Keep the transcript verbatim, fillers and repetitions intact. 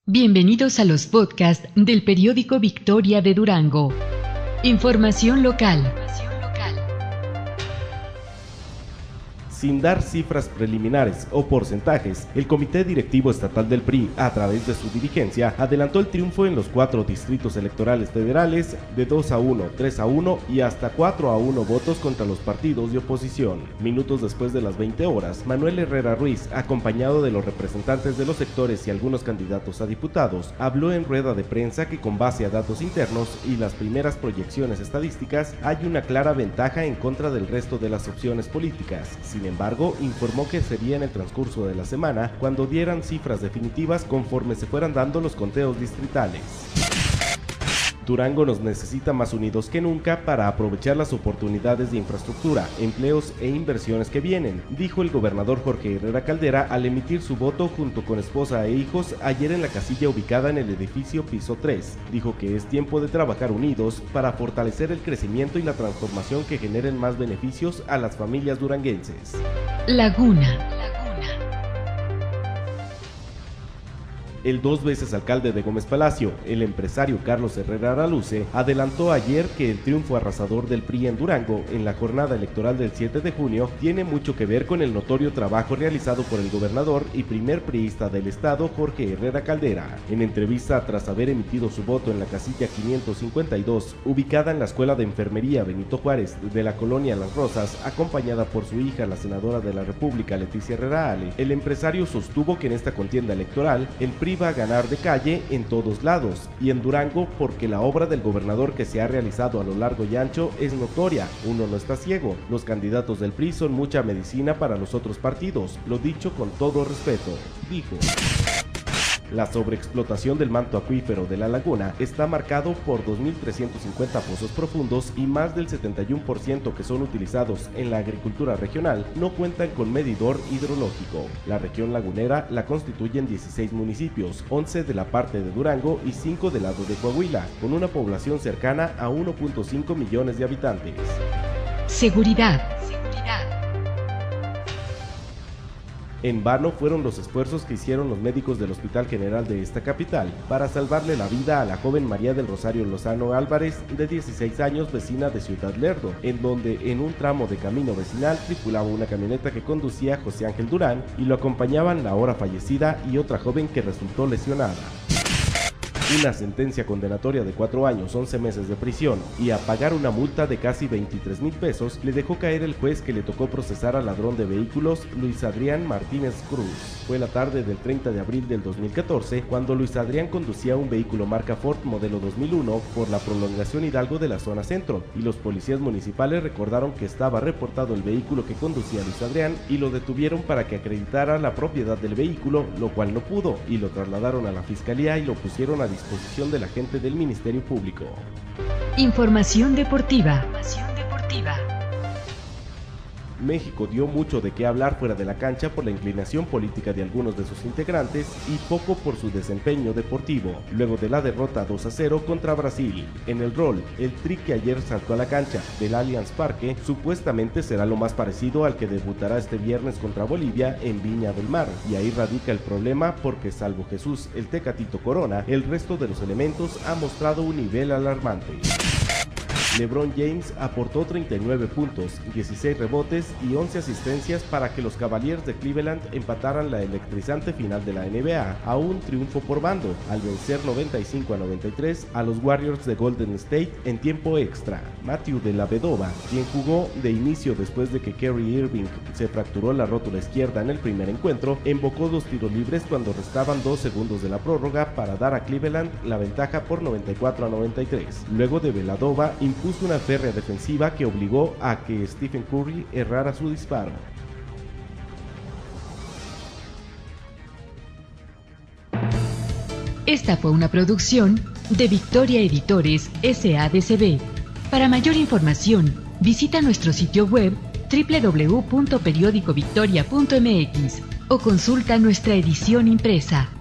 Bienvenidos a los podcasts del periódico Victoria de Durango. Información local. Sin dar cifras preliminares o porcentajes, el Comité Directivo Estatal del P R I, a través de su dirigencia, adelantó el triunfo en los cuatro distritos electorales federales de dos a uno, tres a uno y hasta cuatro a uno votos contra los partidos de oposición. Minutos después de las veinte horas, Manuel Herrera Ruiz, acompañado de los representantes de los sectores y algunos candidatos a diputados, habló en rueda de prensa que con base a datos internos y las primeras proyecciones estadísticas, hay una clara ventaja en contra del resto de las opciones políticas. Sin Sin embargo, informó que sería en el transcurso de la semana cuando dieran cifras definitivas conforme se fueran dando los conteos distritales. Durango nos necesita más unidos que nunca para aprovechar las oportunidades de infraestructura, empleos e inversiones que vienen, dijo el gobernador Jorge Herrera Caldera al emitir su voto junto con esposa e hijos ayer en la casilla ubicada en el edificio piso tres. Dijo que es tiempo de trabajar unidos para fortalecer el crecimiento y la transformación que generen más beneficios a las familias duranguenses. Laguna. El dos veces alcalde de Gómez Palacio, el empresario Carlos Herrera Araluce, adelantó ayer que el triunfo arrasador del P R I en Durango en la jornada electoral del siete de junio tiene mucho que ver con el notorio trabajo realizado por el gobernador y primer priista del estado, Jorge Herrera Caldera. En entrevista tras haber emitido su voto en la casilla quinientos cincuenta y dos, ubicada en la Escuela de Enfermería Benito Juárez de la colonia Las Rosas, acompañada por su hija, la senadora de la República, Leticia Herrera Ale, el empresario sostuvo que en esta contienda electoral el P R I va a ganar de calle en todos lados y en Durango porque la obra del gobernador que se ha realizado a lo largo y ancho es notoria. Uno no está ciego. Los candidatos del P R I son mucha medicina para los otros partidos, lo dicho con todo respeto, dijo. La sobreexplotación del manto acuífero de la laguna está marcado por dos mil trescientos cincuenta pozos profundos y más del setenta y uno por ciento que son utilizados en la agricultura regional no cuentan con medidor hidrológico. La región lagunera la constituyen dieciséis municipios, once de la parte de Durango y cinco del lado de Coahuila, con una población cercana a uno punto cinco millones de habitantes. Seguridad. En vano fueron los esfuerzos que hicieron los médicos del Hospital General de esta capital para salvarle la vida a la joven María del Rosario Lozano Álvarez, de dieciséis años, vecina de Ciudad Lerdo, en donde en un tramo de camino vecinal tripulaba una camioneta que conducía José Ángel Durán y lo acompañaban la ahora fallecida y otra joven que resultó lesionada. Una sentencia condenatoria de cuatro años, once meses de prisión y a pagar una multa de casi veintitrés mil pesos le dejó caer el juez que le tocó procesar al ladrón de vehículos Luis Adrián Martínez Cruz. Fue la tarde del treinta de abril del dos mil catorce cuando Luis Adrián conducía un vehículo marca Ford modelo dos mil uno por la prolongación Hidalgo de la zona centro y los policías municipales recordaron que estaba reportado el vehículo que conducía Luis Adrián y lo detuvieron para que acreditara la propiedad del vehículo, lo cual no pudo, y lo trasladaron a la fiscalía y lo pusieron a disposición del agente del Ministerio Público. Información deportiva. México dio mucho de qué hablar fuera de la cancha por la inclinación política de algunos de sus integrantes y poco por su desempeño deportivo, luego de la derrota dos a cero contra Brasil. En el rol, el Tri que ayer saltó a la cancha del Allianz Parque supuestamente será lo más parecido al que debutará este viernes contra Bolivia en Viña del Mar, y ahí radica el problema porque salvo Jesús el Tecatito Corona, el resto de los elementos ha mostrado un nivel alarmante. LeBron James aportó treinta y nueve puntos, dieciséis rebotes y once asistencias para que los Cavaliers de Cleveland empataran la electrizante final de la N B A a un triunfo por bando, al vencer noventa y cinco a noventa y tres a los Warriors de Golden State en tiempo extra. Matthew Dellavedova, quien jugó de inicio después de que Kyrie Irving se fracturó la rótula izquierda en el primer encuentro, embocó dos tiros libres cuando restaban dos segundos de la prórroga para dar a Cleveland la ventaja por noventa y cuatro a noventa y tres. Luego de Dellavedova impuso una férrea defensiva que obligó a que Stephen Curry errara su disparo. Esta fue una producción de Victoria Editores S A D C B. Para mayor información, visita nuestro sitio web doble u doble u doble u punto periódico victoria punto m x o consulta nuestra edición impresa.